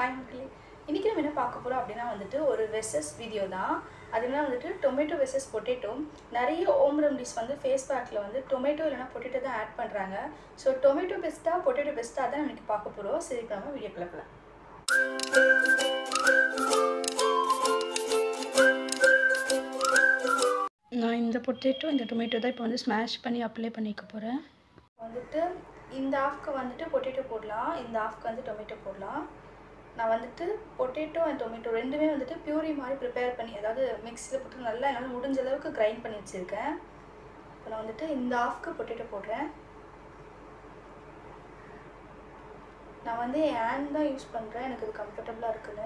Hi மக்களே, இன்றைக்கி நம்ம என்ன பார்க்க போகிறோம் அப்படின்னா வந்துட்டு ஒரு வெர்சஸ் வீடியோ தான். அதுனா வந்துட்டு டொமேட்டோ வெர்சஸ் பொட்டேட்டோ. நிறைய ஹோம் ரெமடிஸ் வந்து ஃபேஸ் பேக்கில் வந்து டொமேட்டோ இல்லைனா பொட்டேட்டோ தான் ஆட் பண்ணுறாங்க. ஸோ டொமேட்டோ பெஸ்ட்டாக பொட்டேட்டோ பெஸ்ட்டாக தான் இன்றைக்கி பார்க்க போகிறோம். சரி, இப்போ நம்ம வீடியோ கிளப்பலாம். நான் இந்த பொட்டேட்டோ இந்த டொமேட்டோ தான் இப்போ வந்து ஸ்மாஷ் பண்ணி அப்ளை பண்ணிக்க போகிறேன். வந்துட்டு இந்த ஆஃப்க்கு வந்துட்டு பொட்டேட்டோ போடலாம், இந்த ஆஃப்க்கு வந்து டொமேட்டோ போடலாம். நான் வந்துட்டு பொட்டேட்டோ அண்ட் டொமேட்டோ ரெண்டுமே வந்துட்டு பியூரி மாதிரி ப்ரிப்பேர் பண்ணி, அதாவது மிக்ஸியில் போட்டு நல்லா என்னால் முடிஞ்ச அளவுக்கு கிரைண்ட் பண்ணி வச்சுருக்கேன். இப்போ நான் வந்துட்டு இந்த ஆஃப்க்கு பொட்டேட்டோ போடுறேன். நான் வந்து என் ஹேண்ட் தான் யூஸ் பண்ணுறேன், எனக்கு இது கம்ஃபர்டபுளாக இருக்குன்னு.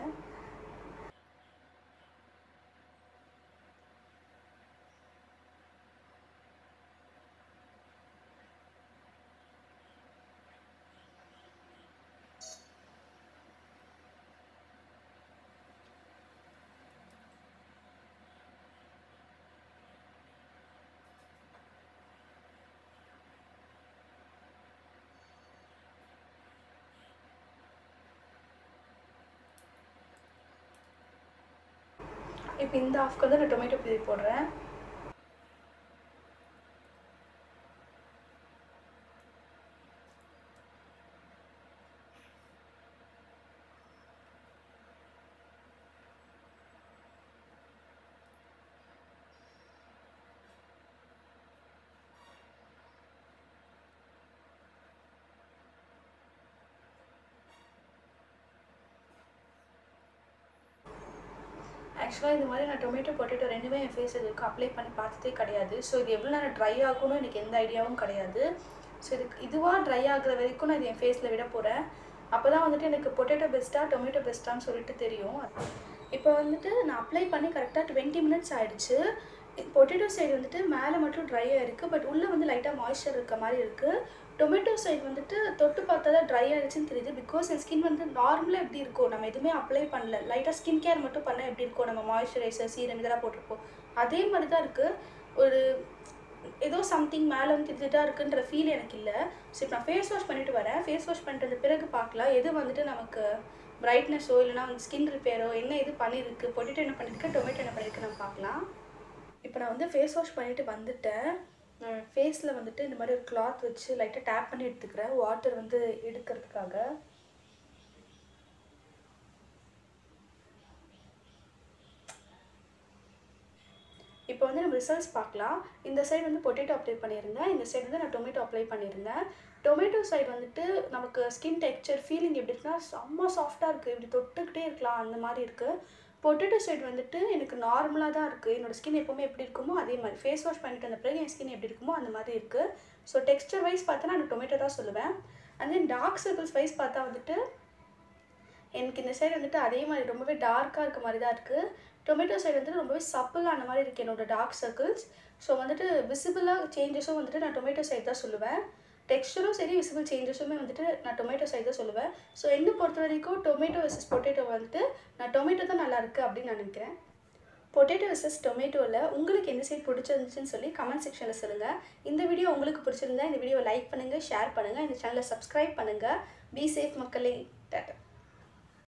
இப்போ இந்த ஆஃப்க்கு வந்து நான் டொமேட்டோ பியூரி போடுறேன். ஆக்சுவலாக இந்த மாதிரி நான் டொமேட்டோ பொட்டேட்டோ ரெண்டுமே என் ஃபேஸ் இதுக்கு அப்ளை பண்ணி பார்த்ததே கிடையாது. ஸோ இது எவ்வளோ நேரம் ட்ரை ஆகணும்னு எனக்கு எந்த ஐடியாவும் கிடையாது. ஸோ இதுவாக ட்ரை ஆகுற வரைக்கும் நான் இது என் ஃபேஸில் விட போகிறேன். அப்போ தான் வந்துட்டு எனக்கு பொட்டேட்டோ பெஸ்ட்டாக டொமேட்டோ பெஸ்ட்டான்னு சொல்லிட்டு தெரியும். இப்போ வந்துட்டு நான் அப்ளை பண்ணி கரெக்டாக 20 மினிட்ஸ் ஆகிடுச்சு. பொட்டேட்டோ சைடு வந்துட்டு மேலே மட்டும் ட்ரையாக இருக்குது, பட் உள்ளே வந்து லைட்டாக மாய்ஸ்சர் இருக்க மாதிரி இருக்குது. டொமேட்டோ சைடு வந்துட்டு தொட்டு பார்த்தா தான் ட்ரை ஆகிடுச்சின்னு தெரியுது. பிகாஸ் என் ஸ்கின் வந்து நார்மலாக எப்படி இருக்கும், நம்ம எதுவுமே அப்ளை பண்ணல, லைட்டாக ஸ்கின் கேர் மட்டும் பண்ணால் எப்படி இருக்கும், நம்ம மாய்ஸ்சரைசர் சீரம் இதெல்லாம் போட்டிருப்போம், அதே மாதிரி தான் இருக்குது. ஒரு ஏதோ சம்திங் மேலே வந்து திட்டாக இருக்குன்ற ஃபீல் எனக்கு இல்லை. ஸோ இப்போ நான் ஃபேஸ் வாஷ் பண்ணிவிட்டு வரேன். ஃபேஸ் வாஷ் பண்ணிட்டு பிறகு பார்க்கலாம் எது வந்துட்டு நமக்கு பிரைட்னஸோ இல்லைனா வந்து ஸ்கின் ரிப்பேரோ என்ன இது பண்ணியிருக்கு, பொட்டேட்டோ என்ன பண்ணியிருக்கு, டொமேட்டோ என்ன பண்ணியிருக்கு நம்ம பார்க்கலாம். இப்போ நான் வந்து ஃபேஸ் வாஷ் பண்ணிவிட்டு வந்துட்டேன். ஃபேஸில் வந்துட்டு இந்த மாதிரி ஒரு கிளாத் வச்சு லைட்டாக டேப் பண்ணி எடுத்துக்கிறேன், வாட்டர் வந்து எடுக்கிறதுக்காக. இப்போ வந்து நம்ம ரிசல்ட்ஸ் பார்க்கலாம். இந்த சைடு வந்து பொட்டேட்டோ அப்ளை பண்ணியிருந்தேன், இந்த சைடு வந்து நான் டொமேட்டோ அப்ளை பண்ணியிருந்தேன். டொமேட்டோ சைடு வந்துட்டு நமக்கு ஸ்கின் டெக்ஸ்சர் ஃபீலிங் எப்படி இருக்குன்னா செம்ம சாஃப்டாக இருக்குது, இப்படி தொட்டுக்கிட்டே இருக்கலாம் அந்த மாதிரி இருக்குது. பொட்டேட்டோ சைடு வந்துட்டு எனக்கு நார்மலாக தான் இருக்குது. என்னோடய ஸ்கின் எப்போவுமே எப்படி இருக்குமோ அதே மாதிரி, ஃபேஸ் வாஷ் பண்ணிட்டு வந்த பிறகு என் ஸ்கின் எப்படி இருக்குமோ அந்த மாதிரி இருக்குது. ஸோ டெக்ஸ்சர் வைஸ் பார்த்தா நான் டொமேட்டோ தான் சொல்லுவேன். And then dark circles wise பார்த்தா வந்துட்டு எனக்கு இந்த சைடு வந்துட்டு அதே மாதிரி ரொம்பவே டார்க்காக இருக்க மாதிரி தான் இருக்குது. டொமேட்டோ சைடு வந்துட்டு ரொம்பவே சப்பிளாக அந்த மாதிரி இருக்குது என்னோடய டார்க் சர்க்கிள்ஸ். ஸோ வந்துட்டு விசிபிளாக சேஞ்சஸும் வந்துட்டு நான் டொமேட்டோ சைடு தான் சொல்லுவேன். டெக்ஸ்டரும் சரி, விசிபிள் சேஞ்சஸுமே வந்துட்டு நான் டொமேட்டோ சைடு தான் சொல்லுவேன். ஸோ என்னை பொறுத்த வரைக்கும் டொமேட்டோ வெர்சஸ் பொட்டேட்டோ வந்துட்டு நான் டொமேட்டோ தான் நல்லா இருக்குது அப்படின்னு நான் நினைக்கிறேன். பொட்டேட்டோ வெர்சஸ் டொமேட்டோவில் உங்களுக்கு எந்த சைடு பிடிச்சிருந்துச்சுன்னு சொல்லி கமெண்ட் செக்ஷனில் சொல்லுங்கள். இந்த வீடியோ உங்களுக்கு பிடிச்சிருந்தா இந்த வீடியோவை லைக் பண்ணுங்கள், ஷேர் பண்ணுங்கள், இந்த சேனலை சப்ஸ்கிரைப் பண்ணுங்கள். பி சேஃப் மக்களே. டாட்டா.